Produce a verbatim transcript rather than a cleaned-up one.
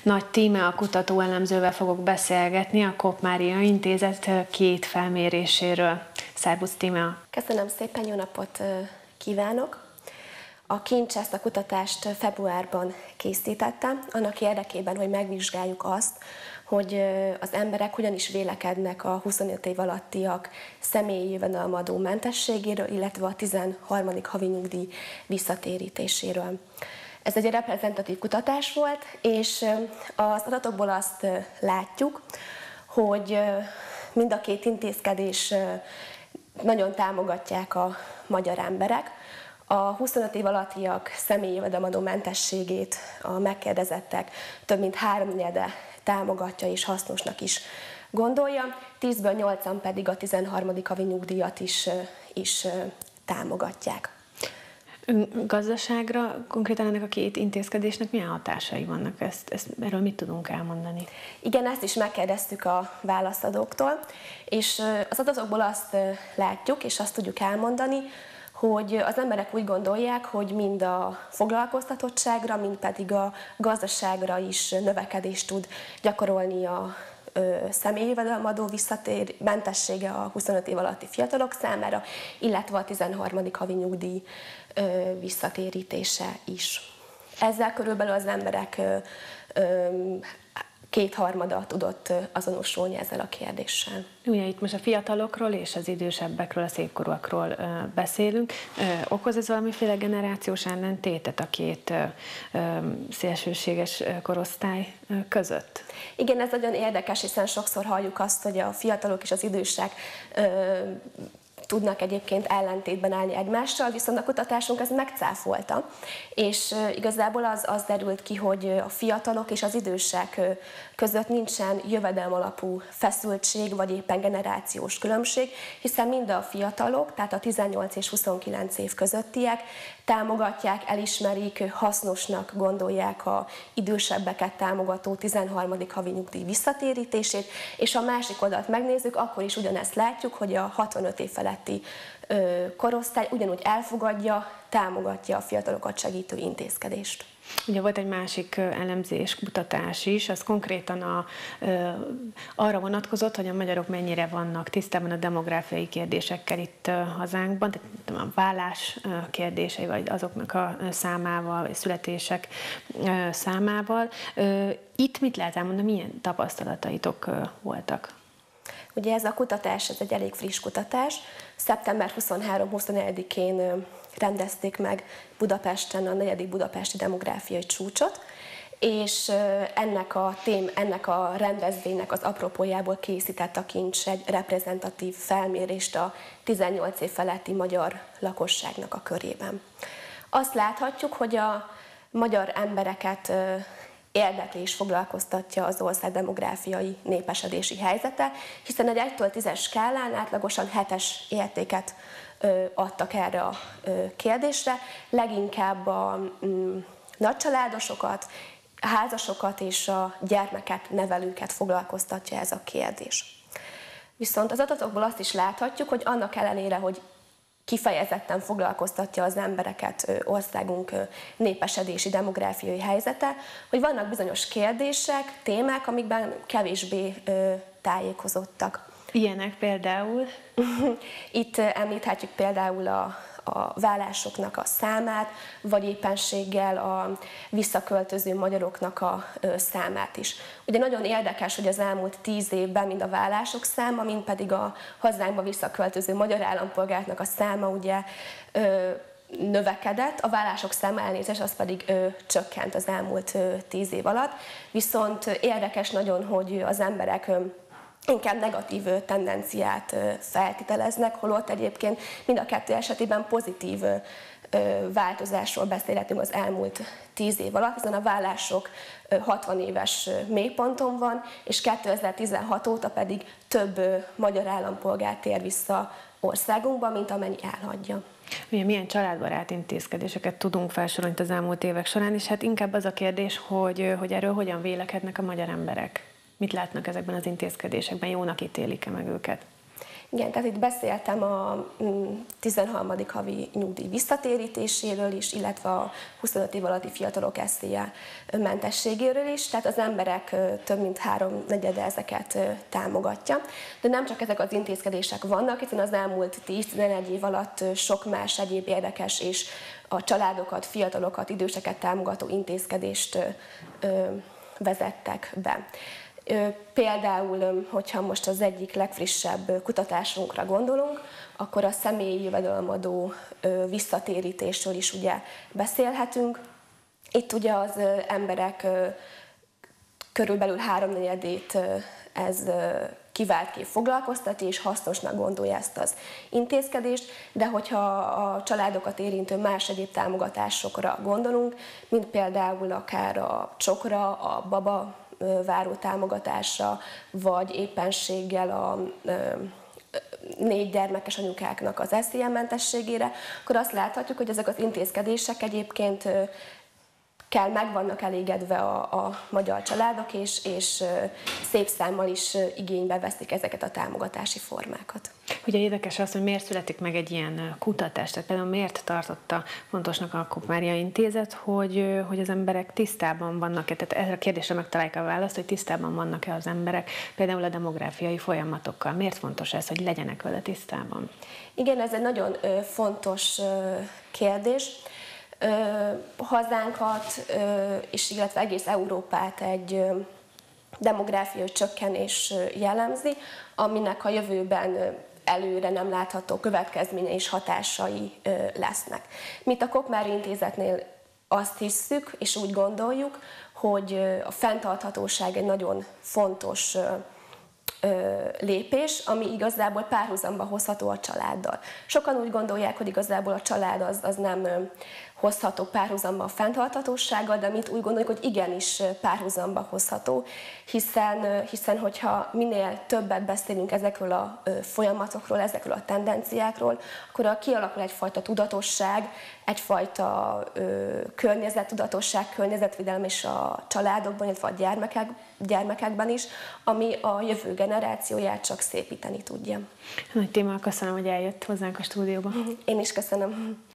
Nagy Tímea kutatóelemzővel fogok beszélgetni a Kopp Mária Intézet két felméréséről. Szervusz, Tímea! Köszönöm szépen, jó napot kívánok! A kincs ezt a kutatást februárban készítettem, annak érdekében, hogy megvizsgáljuk azt, hogy az emberek hogyan is vélekednek a huszonöt év alattiak személyi jövedelemadó mentességéről, illetve a tizenharmadik havi nyugdíj visszatérítéséről. Ez egy reprezentatív kutatás volt, és az adatokból azt látjuk, hogy mind a két intézkedés nagyon támogatják a magyar emberek. A huszonöt év alattiak személyi jövedelemadó mentességét a megkérdezettek több mint háromnegyede támogatja és hasznosnak is gondolja, tízből nyolcan pedig a tizenharmadik havi nyugdíjat is, is támogatják. Gazdaságra konkrétan ennek a két intézkedésnek milyen hatásai vannak? Ezt, ezt, erről mit tudunk elmondani? Igen, ezt is megkérdeztük a válaszadóktól, és az adatokból azt látjuk, és azt tudjuk elmondani, hogy az emberek úgy gondolják, hogy mind a foglalkoztatottságra, mind pedig a gazdaságra is növekedést tud gyakorolni a személyi jövedelemadó visszatér mentessége a huszonöt év alatti fiatalok számára, illetve a tizenharmadik havi nyugdíj visszatérítése is. Ezzel körülbelül az emberek kétharmada tudott azonosulni ezzel a kérdéssel. Ugye itt most a fiatalokról és az idősebbekről, a szépkorúakról beszélünk. Okoz ez valamiféle generációs ellentétet a két szélsőséges korosztály között? Igen, ez nagyon érdekes, hiszen sokszor halljuk azt, hogy a fiatalok és az idősek tudnak egyébként ellentétben állni egymással, viszont a kutatásunk ez megcáfolta, és igazából az, az derült ki, hogy a fiatalok és az idősek között nincsen jövedelem alapú feszültség, vagy éppen generációs különbség, hiszen mind a fiatalok, tehát a tizennyolc és huszonkilenc év közöttiek támogatják, elismerik, hasznosnak gondolják a idősebbeket támogató tizenharmadik havi nyugdíj visszatérítését, és ha a másik oldalt megnézzük, akkor is ugyanezt látjuk, hogy a hatvanöt év feletti korosztály ugyanúgy elfogadja, támogatja a fiatalokat segítő intézkedést. Ugye volt egy másik elemzés, kutatás is, az konkrétan a, arra vonatkozott, hogy a magyarok mennyire vannak tisztában a demográfiai kérdésekkel itt hazánkban, tehát a vállás kérdései, vagy azoknak a számával, vagy születések számával. Itt mit lehet elmondani, milyen tapasztalataitok voltak? Ugye ez a kutatás, ez egy elég friss kutatás. szeptember huszonhárom-huszonnegyedikén rendezték meg Budapesten a negyedik budapesti demográfiai csúcsot, és ennek a, tém, ennek a rendezvénynek az apropójából készített a kincs egy reprezentatív felmérést a tizennyolc év feletti magyar lakosságnak a körében. Azt láthatjuk, hogy a magyar embereket érdekli és foglalkoztatja az ország demográfiai népesedési helyzete, hiszen egy egytől tízes skálán átlagosan hetes értéket adtak erre a kérdésre, leginkább a nagycsaládosokat, a házasokat és a gyermeket, nevelőket foglalkoztatja ez a kérdés. Viszont az adatokból azt is láthatjuk, hogy annak ellenére, hogy kifejezetten foglalkoztatja az embereket országunk népesedési, demográfiai helyzete, hogy vannak bizonyos kérdések, témák, amikben kevésbé tájékozottak. Ilyenek például? Itt említhetjük például a, a vállásoknak a számát, vagy éppenséggel a visszaköltöző magyaroknak a számát is. Ugye nagyon érdekes, hogy az elmúlt tíz évben mind a vállások száma, mind pedig a hazánkba visszaköltöző magyar állampolgárnak a száma ugye ö, növekedett, a vállások száma elnézés az pedig ö, csökkent az elmúlt ö, tíz év alatt. Viszont érdekes nagyon, hogy az emberek ö, inkább negatív tendenciát feltételeznek, holott egyébként mind a kettő esetében pozitív változásról beszélhetünk az elmúlt tíz év alatt, hiszen a vállások hatvan éves mélyponton van, és kétezer-tizenhat óta pedig több magyar állampolgár tér vissza országunkba, mint amennyi elhagyja. Milyen, milyen családbarát intézkedéseket tudunk felsorolni az elmúlt évek során, és hát inkább az a kérdés, hogy, hogy erről hogyan vélekednek a magyar emberek. Mit látnak ezekben az intézkedésekben, jónak ítélik-e meg őket? Igen, tehát itt beszéltem a tizenharmadik havi nyugdíj visszatérítéséről is, illetve a huszonöt év alatti fiatalok es zé é mentességéről is, tehát az emberek több mint háromnegyede ezeket támogatja. De nem csak ezek az intézkedések vannak, hiszen az elmúlt tíz-tizenegy év alatt sok más egyéb érdekes és a családokat, fiatalokat, időseket támogató intézkedést vezettek be. Például, hogyha most az egyik legfrissebb kutatásunkra gondolunk, akkor a személyi jövedelemadó visszatérítésről is ugye beszélhetünk. Itt ugye az emberek körülbelül háromnegyedét ez kiváltképp foglalkoztatja, és hasznosnak gondolja ezt az intézkedést, de hogyha a családokat érintő más egyéb támogatásokra gondolunk, mint például akár a csokra, a baba váró támogatásra, vagy éppenséggel a négy gyermekes anyukáknak az es zé é mentességére, akkor azt láthatjuk, hogy ezek az intézkedések egyébként kell meg vannak elégedve a, a magyar családok, és, és szép számmal is igénybe veszik ezeket a támogatási formákat. Ugye érdekes az, hogy miért születik meg egy ilyen kutatás, tehát például miért tartotta fontosnak a Kopp Mária Intézet, hogy, hogy az emberek tisztában vannak-e, tehát erre a kérdésre megtalálják a választ, hogy tisztában vannak-e az emberek például a demográfiai folyamatokkal. Miért fontos ez, hogy legyenek vele tisztában? Igen, ez egy nagyon fontos kérdés. Hazánkat, és illetve egész Európát egy demográfiai csökkenés jellemzi, aminek a jövőben előre nem látható következményei és hatásai lesznek. Mint a Kopp Mária Intézetnél azt hisszük, és úgy gondoljuk, hogy a fenntarthatóság egy nagyon fontos lépés, ami igazából párhuzamba hozható a családdal. Sokan úgy gondolják, hogy igazából a család az, az nem hozható párhuzamba a fenntarthatósággal, de mint úgy gondoljuk, hogy igenis párhuzamba hozható, hiszen, hiszen hogyha minél többet beszélünk ezekről a folyamatokról, ezekről a tendenciákról, akkor kialakul egyfajta tudatosság, egyfajta ö, környezettudatosság, környezetvédelem is a családokban, illetve a gyermekek, gyermekekben is, ami a jövő generációját csak szépíteni tudja. Nagy téma, köszönöm, hogy eljött hozzánk a stúdióba. Én is köszönöm.